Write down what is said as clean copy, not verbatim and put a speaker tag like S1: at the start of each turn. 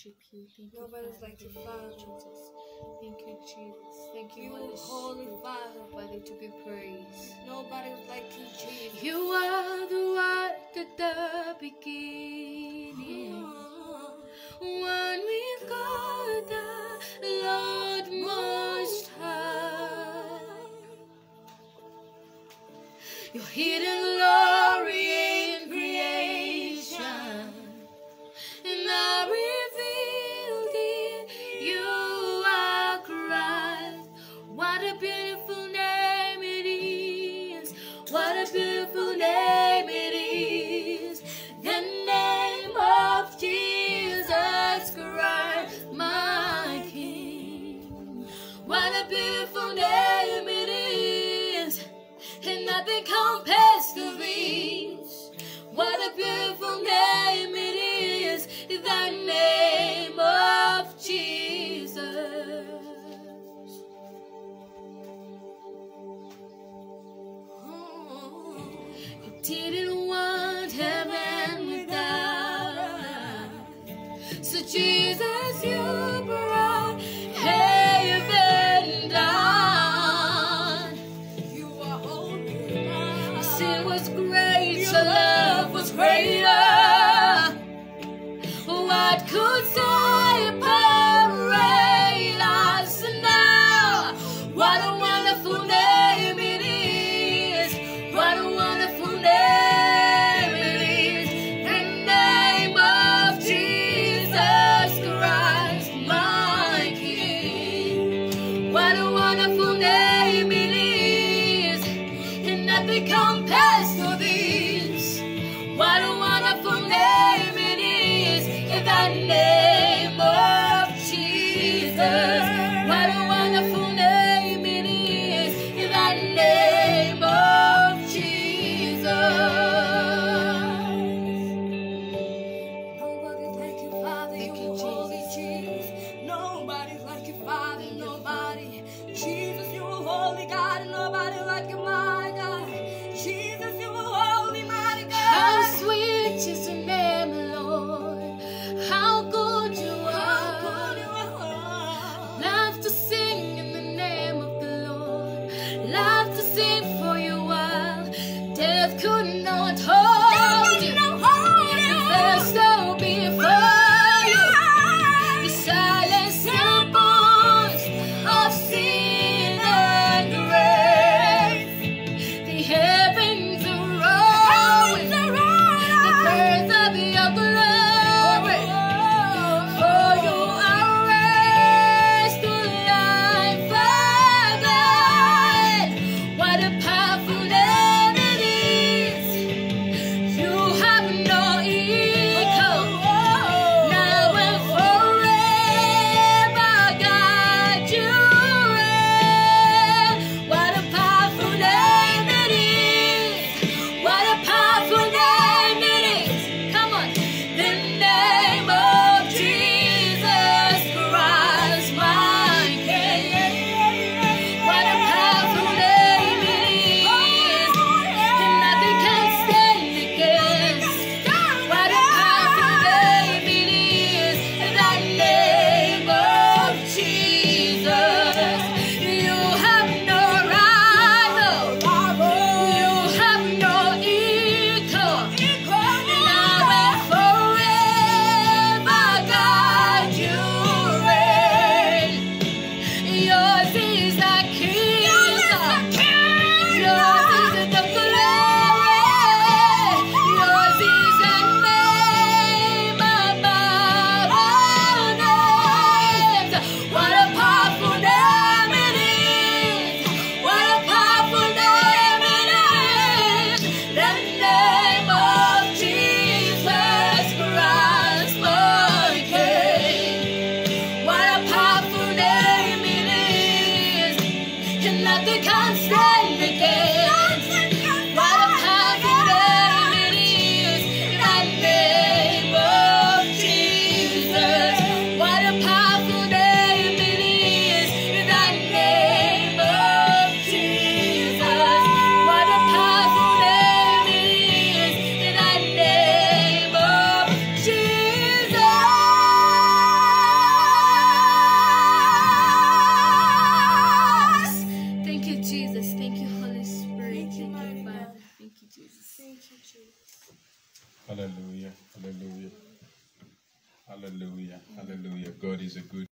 S1: worship you. Thank you,
S2: Nobody's
S1: Father.
S2: like you, Father.
S1: Jesus. Thank you, Jesus. Thank you,
S2: You,
S1: Holy
S2: Holy
S1: Spirit.
S2: Father.
S1: Worthy to be praised.
S2: Nobody's like you, Jesus.
S1: You are the one at the beginning, one with God, the Lord Most High. Your hidden glory in creation, and now revealed in you are Christ. What a beautiful name it is. What a beautiful name it is. The name of Jesus Christ, my King. What a beautiful name it is, and nothing compares to this. What a beautiful name it is, the name of Jesus. You didn't want heaven without, so Jesus, you brought heaven down.
S2: You are holy.
S1: Sin was great, your love was greater. What could separate us now? What a wonderful name it is. What a wonderful name it is. The name of Jesus Christ, my King. What a wonderful name it is, and nothing compares to this. What a wonderful name it is, the name
S2: Jesus. Thank you, Jesus.
S3: Hallelujah. Hallelujah. Hallelujah. Hallelujah. God is a good